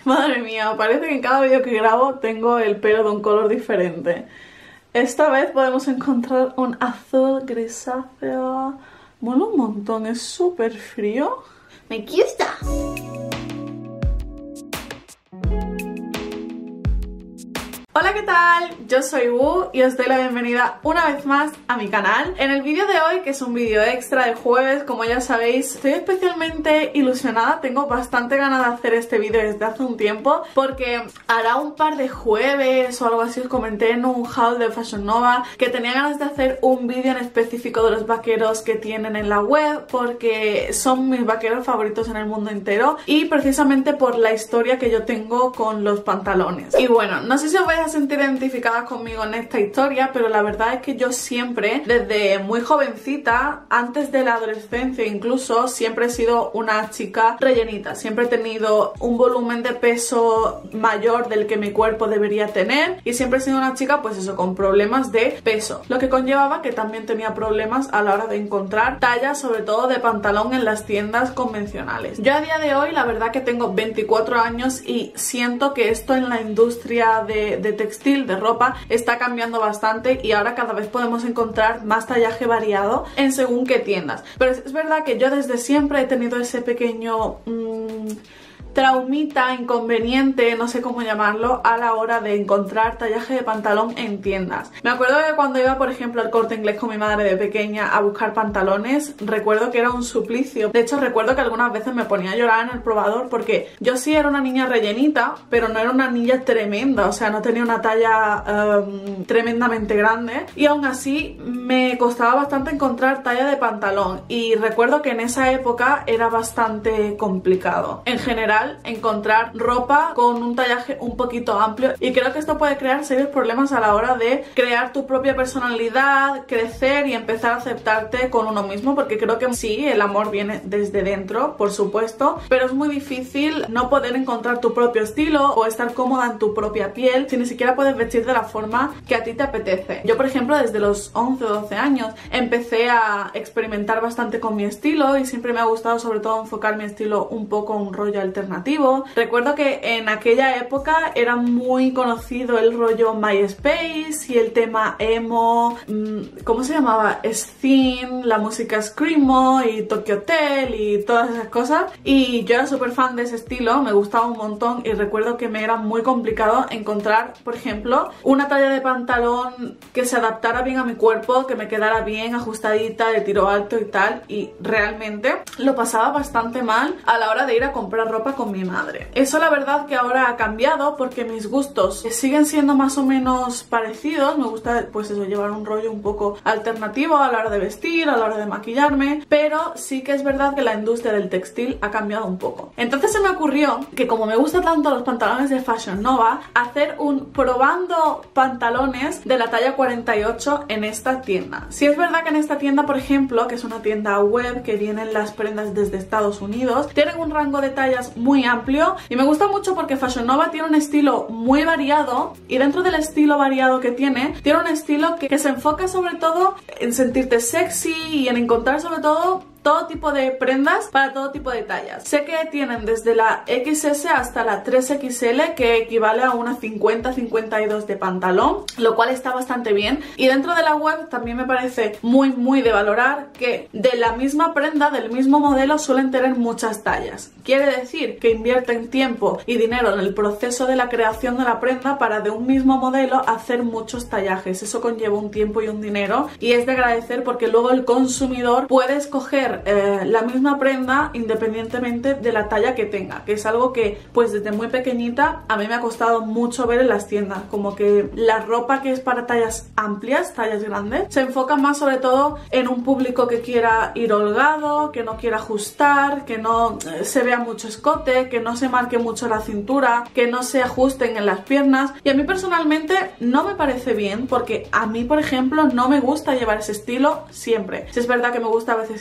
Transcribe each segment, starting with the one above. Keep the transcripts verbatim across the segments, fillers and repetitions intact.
Madre mía, parece que en cada vídeo que grabo tengo el pelo de un color diferente. Esta vez podemos encontrar un azul grisáceo. Mola un montón, es súper frío. ¡Me gusta! Hola, ¿qué tal? Yo soy Wu y os doy la bienvenida una vez más a mi canal. En el vídeo de hoy, que es un vídeo extra de jueves, como ya sabéis, estoy especialmente ilusionada. Tengo bastante ganas de hacer este vídeo desde hace un tiempo, porque hará un par de jueves o algo así os comenté en un haul de Fashion Nova que tenía ganas de hacer un vídeo en específico de los vaqueros que tienen en la web, porque son mis vaqueros favoritos en el mundo entero y precisamente por la historia que yo tengo con los pantalones. Y bueno, no sé si os vais a sentir identificadas conmigo en esta historia, pero la verdad es que yo siempre, desde muy jovencita, antes de la adolescencia incluso, siempre he sido una chica rellenita. Siempre he tenido un volumen de peso mayor del que mi cuerpo debería tener y siempre he sido una chica, pues eso, con problemas de peso, lo que conllevaba que también tenía problemas a la hora de encontrar tallas, sobre todo de pantalón, en las tiendas convencionales. Yo a día de hoy, la verdad que tengo veinticuatro años y siento que esto en la industria de, de textil, de ropa, está cambiando bastante y ahora cada vez podemos encontrar más tallaje variado en según qué tiendas. Pero es verdad que yo desde siempre he tenido ese pequeño mmm, traumita, inconveniente, no sé cómo llamarlo, a la hora de encontrar tallaje de pantalón en tiendas. Me acuerdo que cuando iba, por ejemplo, al Corte Inglés con mi madre de pequeña a buscar pantalones, recuerdo que era un suplicio. De hecho, recuerdo que algunas veces me ponía a llorar en el probador porque yo sí era una niña rellenita, pero no era una niña tremenda, o sea, no tenía una talla um, tremendamente grande y aún así me costaba bastante encontrar talla de pantalón y recuerdo que en esa época era bastante complicado. En general, encontrar ropa con un tallaje un poquito amplio, y creo que esto puede crear serios problemas a la hora de crear tu propia personalidad, crecer y empezar a aceptarte con uno mismo, porque creo que sí, el amor viene desde dentro, por supuesto, pero es muy difícil no poder encontrar tu propio estilo o estar cómoda en tu propia piel si ni siquiera puedes vestir de la forma que a ti te apetece. Yo, por ejemplo, desde los once o doce años empecé a experimentar bastante con mi estilo y siempre me ha gustado sobre todo enfocar mi estilo un poco a un rollo alternativo. Recuerdo que en aquella época era muy conocido el rollo MySpace y el tema emo, ¿cómo se llamaba? Scene, la música Screamo y Tokyo Hotel y todas esas cosas, y yo era súper fan de ese estilo, me gustaba un montón y recuerdo que me era muy complicado encontrar, por ejemplo, una talla de pantalón que se adaptara bien a mi cuerpo, que me quedara bien ajustadita, de tiro alto y tal, y realmente lo pasaba bastante mal a la hora de ir a comprar ropa con mi madre. Eso la verdad que ahora ha cambiado porque mis gustos siguen siendo más o menos parecidos. Me gusta pues eso, llevar un rollo un poco alternativo a la hora de vestir, a la hora de maquillarme, pero sí que es verdad que la industria del textil ha cambiado un poco. Entonces se me ocurrió que, como me gustan tanto los pantalones de Fashion Nova, hacer un probando pantalones de la talla cuarenta y ocho en esta tienda. Sí es verdad que en esta tienda, por ejemplo, que es una tienda web que vienen las prendas desde Estados Unidos, tienen un rango de tallas muy amplio y me gusta mucho porque Fashion Nova tiene un estilo muy variado, y dentro del estilo variado que tiene, tiene un estilo que, que se enfoca sobre todo en sentirte sexy y en encontrar sobre todo todo tipo de prendas para todo tipo de tallas. Sé que tienen desde la equis ese hasta la tres equis ele, que equivale a una cincuenta cincuenta y dos de pantalón, lo cual está bastante bien. Y dentro de la web también me parece muy muy de valorar que de la misma prenda, del mismo modelo, suelen tener muchas tallas. Quiere decir que invierten tiempo y dinero en el proceso de la creación de la prenda para de un mismo modelo hacer muchos tallajes. Eso conlleva un tiempo y un dinero y es de agradecer, porque luego el consumidor puede escoger Eh, la misma prenda independientemente de la talla que tenga, que es algo que pues desde muy pequeñita a mí me ha costado mucho ver en las tiendas, como que la ropa que es para tallas amplias, tallas grandes, se enfoca más sobre todo en un público que quiera ir holgado, que no quiera ajustar, que no eh, se vea mucho escote, que no se marque mucho la cintura, que no se ajusten en las piernas, y a mí personalmente no me parece bien, porque a mí, por ejemplo, no me gusta llevar ese estilo siempre. Si es verdad que me gusta a veces ir holgado,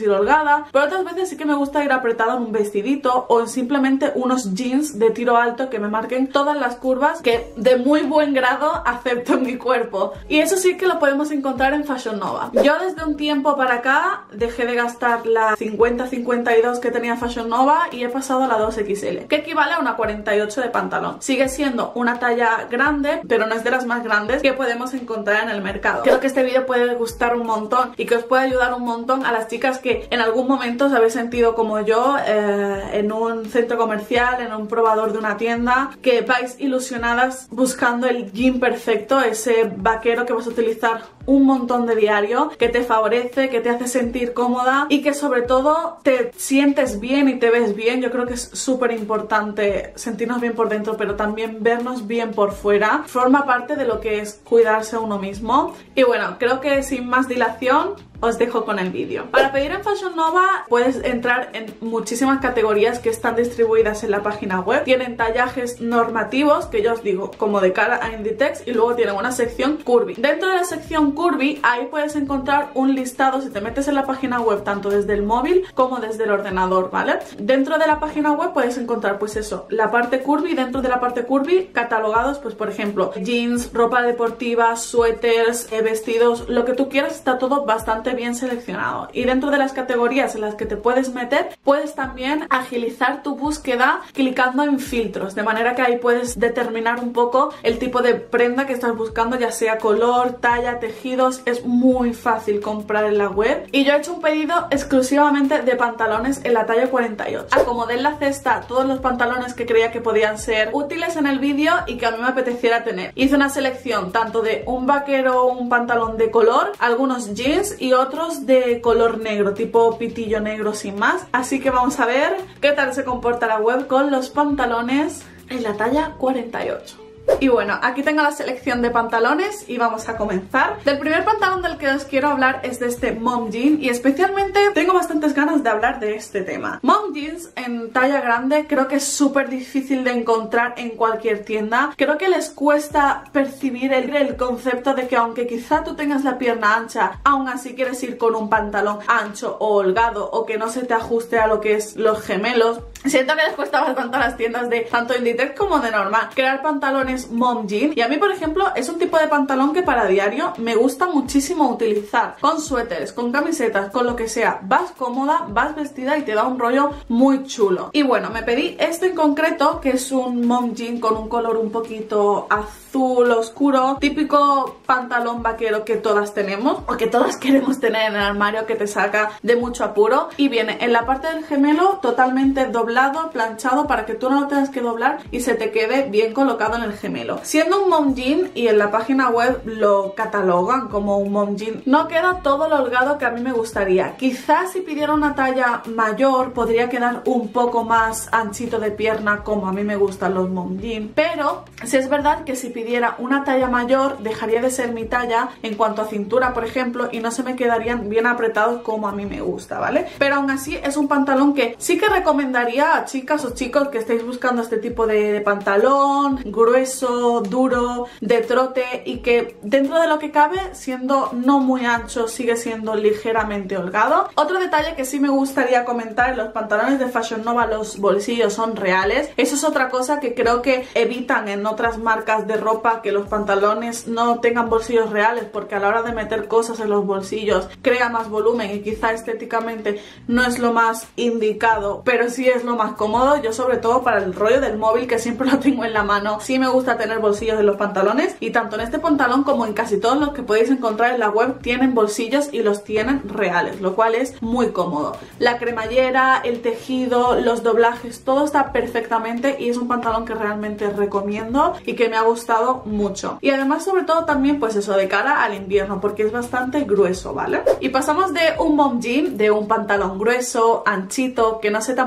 apretada, pero otras veces sí que me gusta ir apretada en un vestidito o en simplemente unos jeans de tiro alto que me marquen todas las curvas que de muy buen grado acepto en mi cuerpo. Y eso sí que lo podemos encontrar en Fashion Nova. Yo desde un tiempo para acá dejé de gastar la cincuenta cincuenta y dos que tenía Fashion Nova y he pasado a la dos equis ele, que equivale a una cuarenta y ocho de pantalón. Sigue siendo una talla grande, pero no es de las más grandes que podemos encontrar en el mercado. Creo que este vídeo puede gustar un montón y que os puede ayudar un montón a las chicas que en algún momento os habéis sentido como yo eh, en un centro comercial, en un probador de una tienda, que vais ilusionadas buscando el jean perfecto, ese vaquero que vas a utilizar un montón de diario, que te favorece, que te hace sentir cómoda y que sobre todo te sientes bien y te ves bien. Yo creo que es súper importante sentirnos bien por dentro, pero también vernos bien por fuera. Forma parte de lo que es cuidarse a uno mismo. Y bueno, creo que sin más dilación os dejo con el vídeo. Para pedir en Fashion Nova puedes entrar en muchísimas categorías que están distribuidas en la página web. Tienen tallajes normativos, que yo os digo, como de cara a Inditex, y luego tienen una sección curvy. Dentro de la sección curvy, ahí puedes encontrar un listado si te metes en la página web, tanto desde el móvil como desde el ordenador, ¿vale? Dentro de la página web puedes encontrar, pues eso, la parte curvy. Dentro de la parte curvy, catalogados, pues por ejemplo, jeans, ropa deportiva, suéteres, eh, vestidos, lo que tú quieras, está todo bastante bien seleccionado. Y dentro de las categorías en las que te puedes meter, puedes también agilizar tu búsqueda clicando en filtros, de manera que ahí puedes determinar un poco el tipo de prenda que estás buscando, ya sea color, talla, tejidos. Es muy fácil comprar en la web y yo he hecho un pedido exclusivamente de pantalones en la talla cuarenta y ocho. Acomodé en la cesta todos los pantalones que creía que podían ser útiles en el vídeo y que a mí me apeteciera tener. Hice una selección tanto de un vaquero o un pantalón de color, algunos jeans y otros de color negro, tipo pitillo negro sin más. Así que vamos a ver qué tal se comporta la web con los pantalones en la talla cuarenta y ocho. Y bueno, aquí tengo la selección de pantalones y vamos a comenzar. Del primer pantalón del que os quiero hablar es de este mom jean, y especialmente tengo bastantes ganas de hablar de este tema. Mom jeans en talla grande creo que es súper difícil de encontrar en cualquier tienda. Creo que les cuesta percibir el, el concepto de que aunque quizá tú tengas la pierna ancha, aún así quieres ir con un pantalón ancho o holgado o que no se te ajuste a lo que es los gemelos. Siento que les cuesta bastante a las tiendas de tanto Inditex como de normal crear pantalones mom jean, y a mí por ejemplo es un tipo de pantalón que para diario me gusta muchísimo utilizar con suéteres, con camisetas, con lo que sea. Vas cómoda, vas vestida y te da un rollo muy chulo. Y bueno, me pedí este en concreto, que es un mom jean con un color un poquito azul oscuro, típico pantalón vaquero que todas tenemos o que todas queremos tener en el armario, que te saca de mucho apuro, y viene en la parte del gemelo totalmente doblado, planchado, para que tú no lo tengas que doblar y se te quede bien colocado en el gemelo. Siendo un mom jean, y en la página web lo catalogan como un mom jean, no queda todo lo holgado que a mí me gustaría. Quizás si pidiera una talla mayor podría quedar un poco más anchito de pierna, como a mí me gustan los mom jean, pero si es verdad que si pidiera una talla mayor dejaría de ser mi talla en cuanto a cintura, por ejemplo, y no se me quedarían bien apretados como a mí me gusta, ¿vale? Pero aún así es un pantalón que sí que recomendaría a chicas o chicos que estéis buscando este tipo de, de pantalón grueso, duro, de trote, y que dentro de lo que cabe, siendo no muy ancho, sigue siendo ligeramente holgado. Otro detalle que sí me gustaría comentar: en los pantalones de Fashion Nova los bolsillos son reales. Eso es otra cosa que creo que evitan en otras marcas de ropa, que los pantalones no tengan bolsillos reales, porque a la hora de meter cosas en los bolsillos crea más volumen y quizá estéticamente no es lo más indicado, pero sí es lo más cómodo. Yo sobre todo para el rollo del móvil, que siempre lo tengo en la mano, sí me gusta tener bolsillos en los pantalones, y tanto en este pantalón como en casi todos los que podéis encontrar en la web tienen bolsillos y los tienen reales, lo cual es muy cómodo. La cremallera, el tejido, los doblajes, todo está perfectamente, y es un pantalón que realmente recomiendo y que me ha gustado mucho. Y además sobre todo también pues eso, de cara al invierno, porque es bastante grueso, ¿vale? Y pasamos de un mom jean, de un pantalón grueso, anchito, que no se te amolde del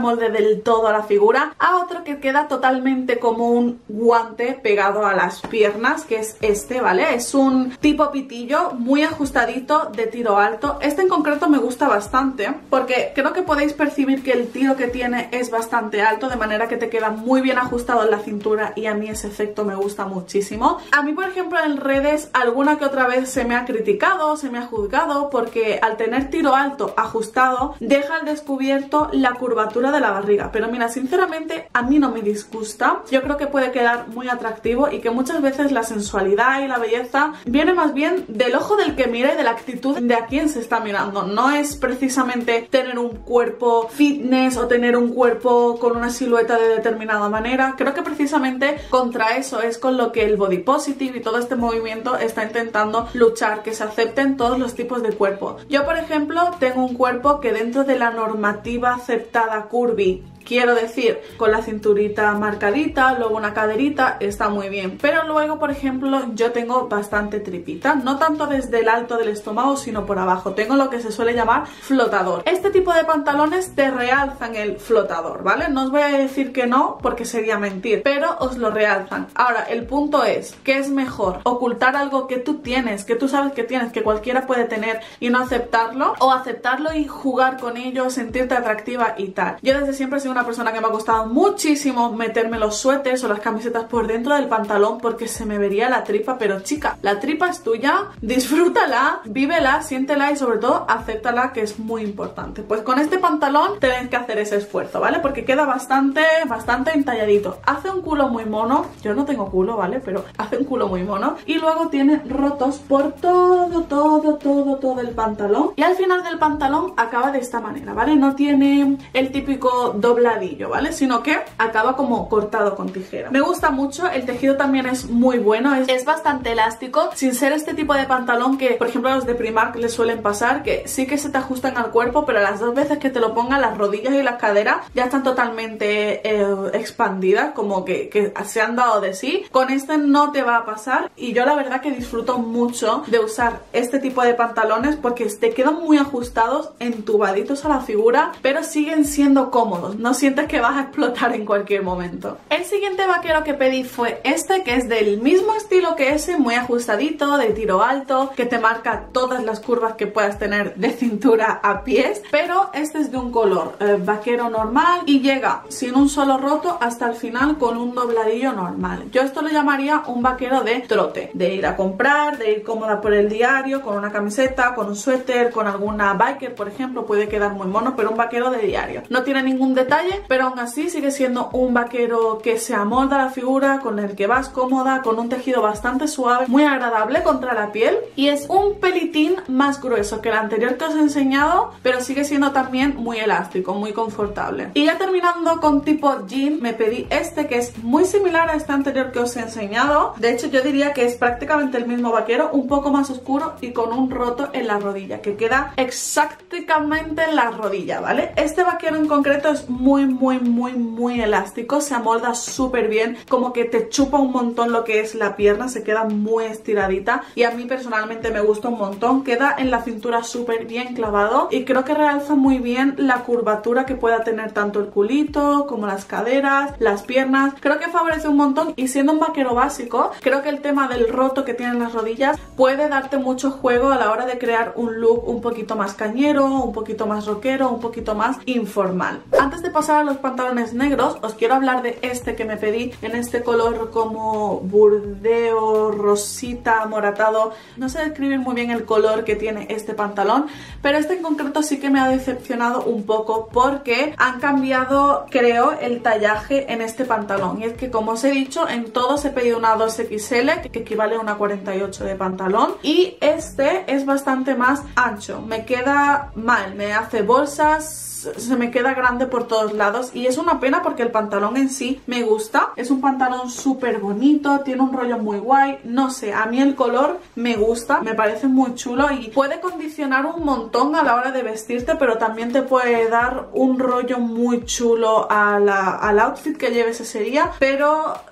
del todo a la figura, a otro que queda totalmente como un guante pegado a las piernas, que es este, ¿vale? Es un tipo pitillo muy ajustadito de tiro alto. Este en concreto me gusta bastante porque creo que podéis percibir que el tiro que tiene es bastante alto, de manera que te queda muy bien ajustado en la cintura y a mí ese efecto me gusta muchísimo. A mí, por ejemplo, en redes alguna que otra vez se me ha criticado, se me ha juzgado porque al tener tiro alto ajustado deja al descubierto la curvatura de la barriga, pero mira, sinceramente a mí no me disgusta. Yo creo que puede quedar muy atractivo y que muchas veces la sensualidad y la belleza viene más bien del ojo del que mira y de la actitud de a quien se está mirando. No es precisamente tener un cuerpo fitness o tener un cuerpo con una silueta de determinada manera. Creo que precisamente contra eso es con lo que el body positive y todo este movimiento está intentando luchar, que se acepten todos los tipos de cuerpo. Yo, por ejemplo, tengo un cuerpo que dentro de la normativa aceptada curvy, quiero decir, con la cinturita marcadita, luego una caderita, está muy bien. Pero luego, por ejemplo, yo tengo bastante tripita. No tanto desde el alto del estómago, sino por abajo. Tengo lo que se suele llamar flotador. Este tipo de pantalones te realzan el flotador, ¿vale? No os voy a decir que no, porque sería mentir, pero os lo realzan. Ahora, el punto es, ¿qué es mejor? ¿Ocultar algo que tú tienes, que tú sabes que tienes, que cualquiera puede tener y no aceptarlo? ¿O aceptarlo y jugar con ello, sentirte atractiva y tal? Yo desde siempre he sido una persona que me ha costado muchísimo meterme los suéteres o las camisetas por dentro del pantalón porque se me vería la tripa, pero chica, la tripa es tuya, disfrútala, vívela, siéntela y sobre todo acéptala, que es muy importante. Pues con este pantalón tenéis que hacer ese esfuerzo, ¿vale? Porque queda bastante, bastante entalladito. Hace un culo muy mono, yo no tengo culo, ¿vale? Pero hace un culo muy mono y luego tiene rotos por todo, todo, todo, todo el pantalón y al final del pantalón acaba de esta manera, ¿vale? No tiene el típico dobladillo, ¿vale? Sino que acaba como cortado con tijera. Me gusta mucho, el tejido también es muy bueno, es, es bastante elástico, sin ser este tipo de pantalón que, por ejemplo, a los de Primark les suelen pasar, que sí que se te ajustan al cuerpo, pero las dos veces que te lo pongan, las rodillas y las caderas ya están totalmente eh, expandidas, como que, que se han dado de sí. Con este no te va a pasar y yo la verdad que disfruto mucho de usar este tipo de pantalones porque te quedan muy ajustados, entubaditos a la figura, pero siguen siendo cómodos, no sientes que vas a explotar en cualquier momento. El siguiente vaquero que pedí fue este, que es del mismo estilo que ese, muy ajustadito, de tiro alto, que te marca todas las curvas que puedas tener de cintura a pies, pero este es de un color eh, vaquero normal y llega sin un solo roto hasta el final con un dobladillo normal. Yo esto lo llamaría un vaquero de trote, de ir a comprar, de ir cómoda por el diario, con una camiseta, con un suéter, con alguna biker, por ejemplo, puede quedar muy mono, pero un vaquero de diario. No tiene ningún detalle, pero aún así sigue siendo un vaquero que se amolda a la figura, con el que vas cómoda, con un tejido bastante suave, muy agradable contra la piel y es un pelitín más grueso que el anterior que os he enseñado, pero sigue siendo también muy elástico, muy confortable. Y ya terminando con tipo jean, me pedí este que es muy similar a este anterior que os he enseñado. De hecho, yo diría que es prácticamente el mismo vaquero, un poco más oscuro y con un roto en la rodilla, que queda exactamente en la rodilla, ¿vale? Este vaquero en concreto es muy, muy, muy, muy elástico, se amolda súper bien, como que te chupa un montón lo que es la pierna, se queda muy estiradita y a mí personalmente me gusta un montón, queda en la cintura súper bien clavado y creo que realza muy bien la curvatura que pueda tener tanto el culito como las caderas, las piernas, creo que favorece un montón y siendo un vaquero básico, creo que el tema del roto que tienen las rodillas puede darte mucho juego a la hora de crear un look un poquito más cañero, un poquito más rockero, un poquito más informal. Antes de pasar a los pantalones negros, os quiero hablar de este que me pedí en este color como burdeo, rosita, moratado. No sé describir muy bien el color que tiene este pantalón, pero este en concreto sí que me ha decepcionado un poco porque han cambiado, creo, el tallaje en este pantalón. Y es que, como os he dicho, en todos he pedido una dos equis ele, que equivale a una cuarenta y ocho de pantalón, y este es bastante más ancho. Me queda mal, me hace bolsas, se me queda grande por todos lados y es una pena porque el pantalón en sí me gusta, es un pantalón súper bonito, tiene un rollo muy guay, no sé, a mí el color me gusta, me parece muy chulo y puede condicionar un montón a la hora de vestirte, pero también te puede dar un rollo muy chulo a la, al outfit que lleves ese día, pero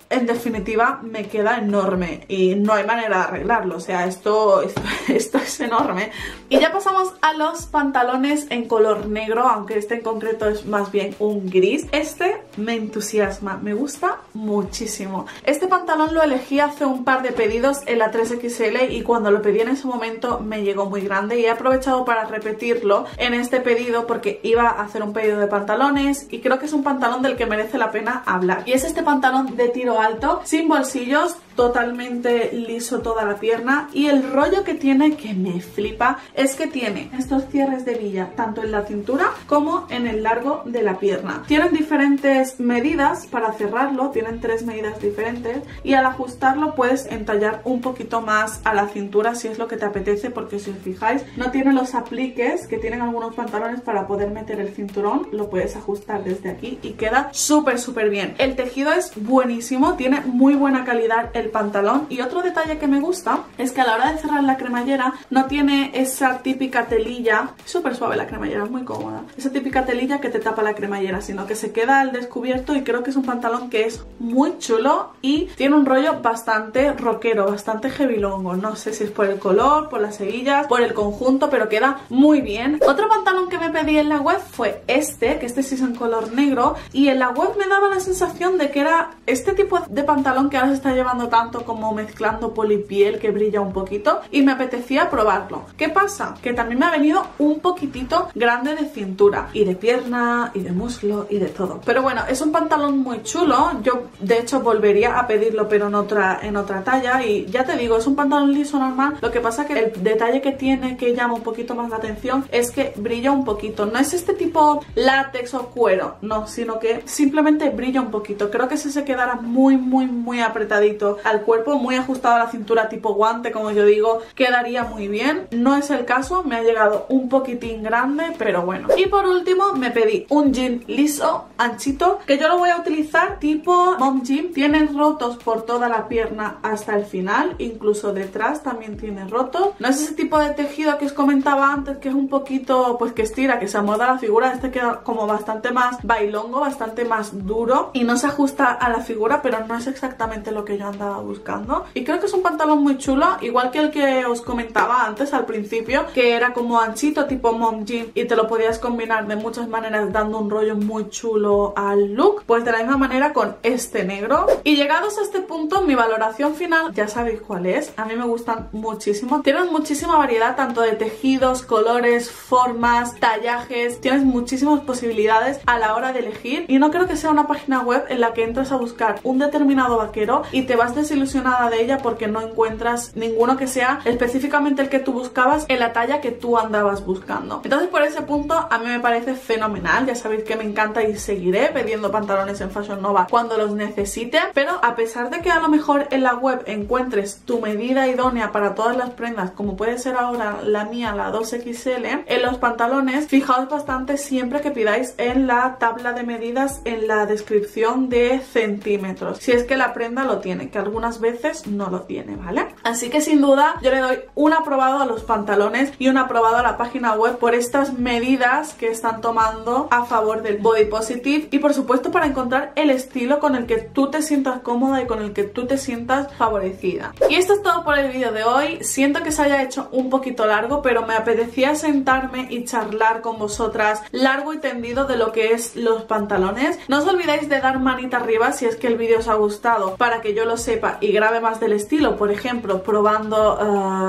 en definitiva me queda enorme y no hay manera de arreglarlo, o sea, esto, esto, esto es enorme. Y ya pasamos a los pantalones en color negro, aunque este en concreto es más bien un gris. Este me entusiasma, me gusta muchísimo. Este pantalón lo elegí hace un par de pedidos en la tres equis ele y cuando lo pedí en ese momento me llegó muy grande y he aprovechado para repetirlo en este pedido porque iba a hacer un pedido de pantalones y creo que es un pantalón del que merece la pena hablar. Y es este pantalón de tiro alto, sin bolsillos, totalmente liso toda la pierna, y el rollo que tiene, que me flipa, es que tiene estos cierres de villa tanto en la cintura como en el largo de la pierna. Tienen diferentes medidas para cerrarlo, tienen tres medidas diferentes y al ajustarlo puedes entallar un poquito más a la cintura si es lo que te apetece, porque si os fijáis no tiene los apliques que tienen algunos pantalones para poder meter el cinturón, lo puedes ajustar desde aquí y queda súper súper bien. El tejido es buenísimo, tiene muy buena calidad el pantalón, y otro detalle que me gusta es que a la hora de cerrar la cremallera no tiene esa típica telilla, súper suave la cremallera, muy cómoda, esa típica telilla que te tapa la cremallera, sino que se queda al descubierto, y creo que es un pantalón que es muy chulo y tiene un rollo bastante rockero, bastante heavylongo, no sé si es por el color, por las hebillas, por el conjunto, pero queda muy bien. Otro pantalón que me pedí en la web fue este, que este sí es en color negro, y en la web me daba la sensación de que era este tipo de pantalón que ahora se está llevando tanto, como mezclando polipiel que brilla un poquito, y me apetecía probarlo. ¿Qué pasa? Que también me ha venido un poquitito grande de cintura y de pierna y de muslo y de todo, pero bueno, es un pantalón muy chulo. Yo de hecho volvería a pedirlo pero en otra, en otra talla, y ya te digo, es un pantalón liso normal. Lo que pasa que el detalle que tiene que llama un poquito más la atención es que brilla un poquito, no es este tipo látex o cuero, no, sino que simplemente brilla un poquito. Creo que si se quedara muy muy muy apretadito al cuerpo, muy ajustado a la cintura tipo guante, como yo digo, quedaría muy bien. No es el caso, me ha llegado un poquitín grande, pero bueno. Y por último me pedí un jean liso, anchito, que yo lo voy a utilizar tipo mom jean. Tiene rotos por toda la pierna hasta el final, incluso detrás también tiene rotos. No es ese tipo de tejido que os comentaba antes, que es un poquito, pues que estira, que se amolda la figura. Este queda como bastante más bailongo, bastante más duro y no se ajusta a la figura, pero no es exactamente lo que yo andaba buscando. Y creo que es un pantalón muy chulo, igual que el que os comentaba antes al principio, que era como anchito tipo mom jean y te lo podías combinar de muchas maneras dando un rollo muy chulo al look. Pues de la misma manera con este negro. Y llegados a este punto, mi valoración final ya sabéis cuál es. A mí me gustan muchísimo, tienen muchísima variedad tanto de tejidos, colores, formas, tallajes, tienes muchísimas posibilidades a la hora de elegir, y no creo que sea una página web en la que entras a buscar un determinado vaquero y te vas desilusionada de ella porque no encuentras ninguno que sea específicamente el que tú buscabas en la talla que tú andabas buscando. Entonces por ese punto a mí me parece fenomenal. Ya sabéis que me encanta y seguiré pidiendo pantalones en Fashion Nova cuando los necesite, pero a pesar de que a lo mejor en la web encuentres tu medida idónea para todas las prendas, como puede ser ahora la mía, la dos equis ele, en los pantalones fijaos bastante siempre que pidáis en la tabla de medidas, en la descripción de centímetros, si es que la prenda lo tiene, que algunas veces no lo tiene, ¿vale? Así que sin duda yo le doy un aprobado a los pantalones y un aprobado a la página web por estas medidas que están tomando a favor del body positive, y por supuesto para encontrar el estilo con el que tú te sientas cómoda y con el que tú te sientas favorecida. Y esto es todo por el vídeo de hoy. Siento que se haya hecho un poquito largo, pero me apetecía sentarme y charlar con vosotras largo y tendido de lo que es los pantalones. No os olvidéis de dar manita arriba si es que el vídeo os ha gustado, para que yo lo sepa y grabe más del estilo, por ejemplo probando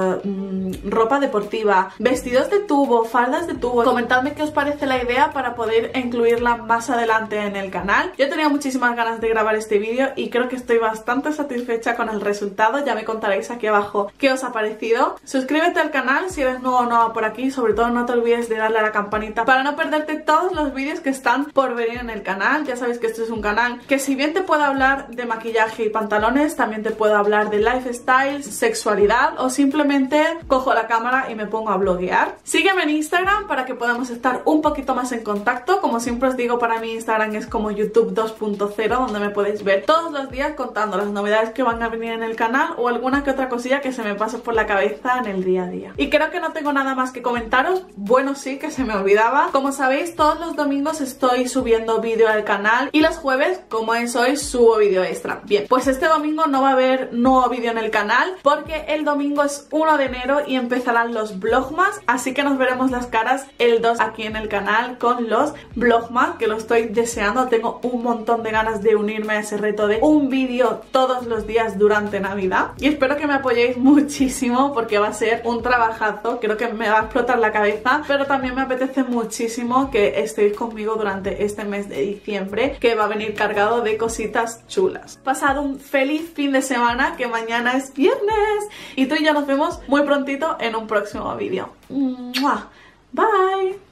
uh, ropa deportiva, vestidos de tubo, faldas de tubo. Comentadme qué os parece la idea para poder incluirla más adelante en el canal. Yo tenía muchísimas ganas de grabar este vídeo y creo que estoy bastante satisfecha con el resultado. Ya me contaréis aquí abajo qué os ha parecido. Suscríbete al canal si eres nuevo o nueva por aquí, sobre todo no te olvides de darle a la campanita para no perderte todos los vídeos que están por venir en el canal. Ya sabéis que este es un canal que si bien te puedo hablar de maquillaje y pantalones, también te puedo hablar de lifestyle, sexualidad, o simplemente cojo la cámara y me pongo a bloguear. Sígueme en Instagram para que podamos estar un poquito más en contacto. Como siempre os digo, para mí Instagram es como YouTube dos punto cero, donde me podéis ver todos los días contando las novedades que van a venir en el canal o alguna que otra cosilla que se me pase por la cabeza en el día a día. Y creo que no tengo nada más que comentaros. Bueno, sí, que se me olvidaba. Como sabéis, todos los domingos estoy subiendo vídeo al canal y los jueves, como es hoy, subo vídeo vídeo extra. Bien, pues este domingo no va a haber nuevo vídeo en el canal porque el domingo es uno de enero y empezarán los vlogmas, así que nos veremos las caras el dos aquí en el canal con los vlogmas, que lo estoy deseando. Tengo un montón de ganas de unirme a ese reto de un vídeo todos los días durante Navidad y espero que me apoyéis muchísimo porque va a ser un trabajazo. Creo que me va a explotar la cabeza, pero también me apetece muchísimo que estéis conmigo durante este mes de diciembre, que va a venir cargado de cositas chulas. Pasad un feliz fin de semana, que mañana es viernes y tú y yo nos vemos muy prontito en un próximo vídeo. Bye.